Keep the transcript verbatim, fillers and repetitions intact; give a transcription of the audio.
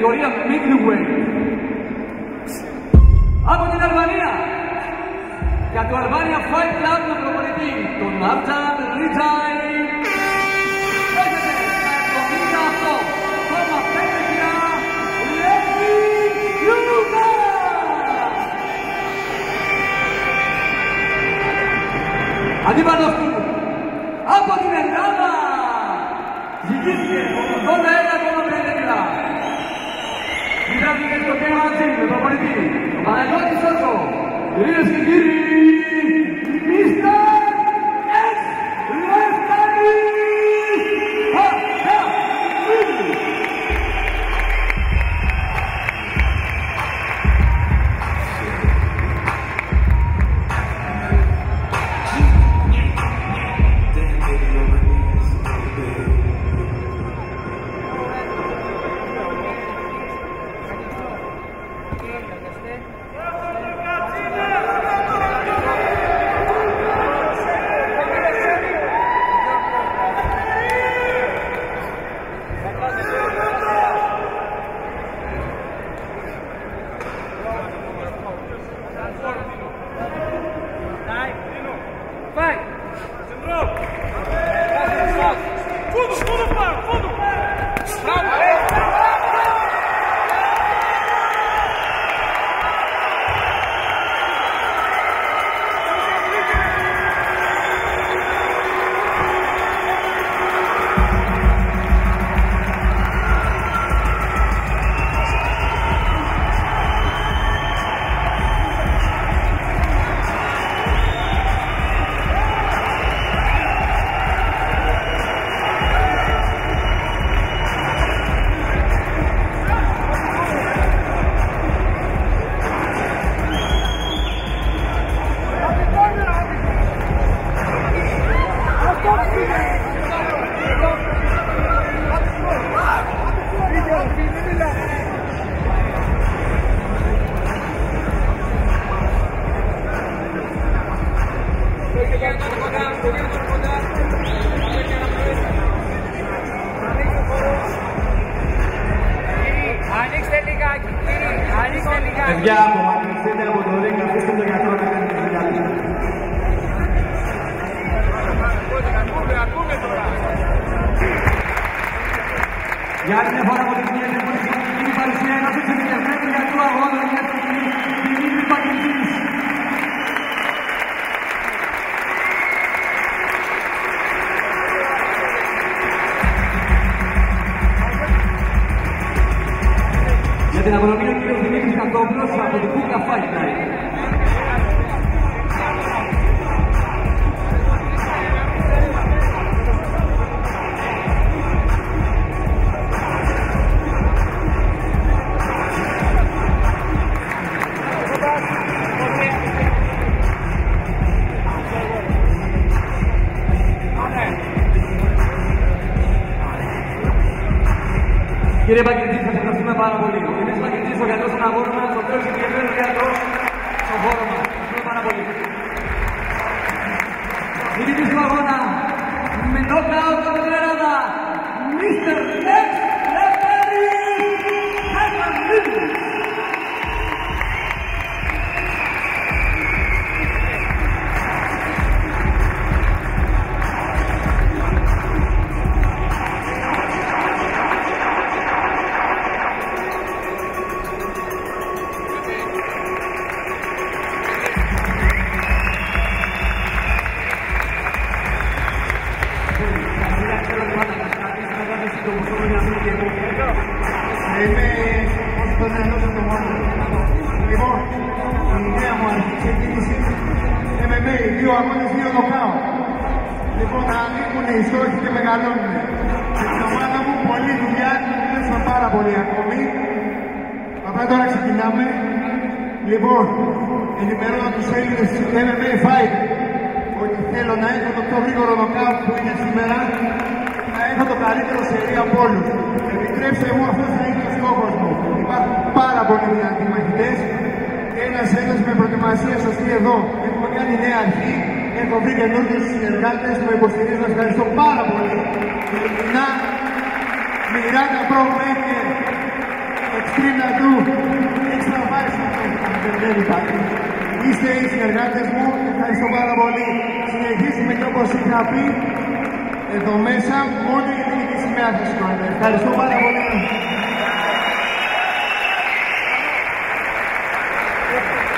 κατηγορία middleweight. Από την Αλβανία, για το Albania Fight Club του προπονητή, τον Arjan Rijai, έχετε στα εβδομήντα οκτώ κόμμα πέντε κιλά Λέκη Λούκα. Αντίπαλος του, από την Ελλάδα, ζυγίστηκε ογδόντα ένα κόμμα πέντε κιλά. Κοιτάξτε στο κέντρο μαζί, με προπονητή, τον Παναγιώτη Σότσο. Κυρίες και κύριοι, μίστερ Εξ Λευτέρης Χατζαίδη. Παιδιά, απομακρυνθείτε από το ring, αφήστε τον γιατρό να κάνει τη δουλειά του. Για άλλη μια φορά από την κοινή την παρουσία ενός εξειδικευμένου γιατρού αγώνα για την Δημήτρη Παγκριτής. Για την αγωνία ο κύριος Δημήτρης Κατόπουλος από την Κούκα Fight Night. Κύριε Παγκριτή, σας ευχαριστούμε πάρα πολύ. Ο κύριος Παγκριτής, ο γιατρός των αγώνων μας, ο οποίος είναι ο γιατρός στον χώρο μας. Ευχαριστούμε πάρα πολύ. Νικητής του αγώνα, με νοκάουτ από την Ελλάδα, μίστερ Εξ Λευτέρης Χατζαίδη. Είμαι όσο το νεανό του το μόνο. Λοιπόν, η ιδέα μου αρχή ξεκίνησε εμ εμ έι, δύο αγώνες, δύο νοκάουτ. Λοιπόν, ανοίγουν οι στόχοι και μεγαλώνουν. Και στην ομάδα μου πολλή δουλειά, δουλεύουμε πάρα πολύ ακόμη. Απλά τώρα ξεκινάμε. Λοιπόν, ενημερώνω τους Έλληνες της εμ εμ έι Fight ότι θέλω να έχω το πιο γρήγορο νοκάουτ που είναι σήμερα, να έχω το καλύτερο σερί από όλους. Επιτρέψτε μου, αυτός θα είναι ο στόχος μου. Υπάρχουν πάρα πολλοί δυνατοί μαχητές και ένας ένας με προετοιμασία σωστή εδώ. Έχουμε κάνει νέα αρχή, έχω βρει καινούργιους συνεργάτες που με υποστηρίζουν. Ευχαριστώ πάρα πολύ. Ειλικρινά, Μιράντα Pro Maker, scream να do extra everybody. Είστε οι συνεργάτες μου, ευχαριστώ πάρα πολύ. Συνεχίζουμε και όπως είχα πει, εδώ μέσα μόνο η ελληνική σημαία θα σηκώνεται. Ευχαριστώ πάρα πολύ.